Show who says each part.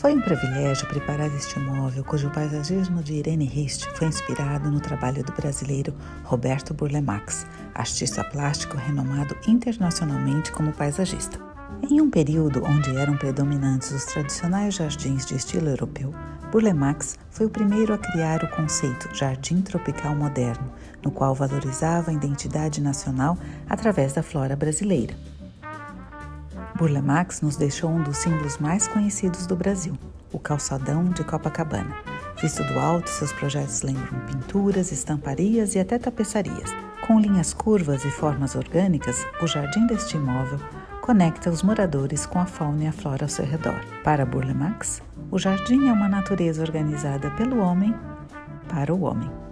Speaker 1: Foi um privilégio preparar este móvel, cujo paisagismo de Irene Rist foi inspirado no trabalho do brasileiro Roberto Burle Marx, artista plástico renomado internacionalmente como paisagista. Em um período onde eram predominantes os tradicionais jardins de estilo europeu, Burle Marx foi o primeiro a criar o conceito jardim tropical moderno, no qual valorizava a identidade nacional através da flora brasileira. Burle Marx nos deixou um dos símbolos mais conhecidos do Brasil, o calçadão de Copacabana. Visto do alto, seus projetos lembram pinturas, estamparias e até tapeçarias. Com linhas curvas e formas orgânicas, o jardim deste imóvel conecta os moradores com a fauna e a flora ao seu redor. Para Burle Marx, o jardim é uma natureza organizada pelo homem para o homem.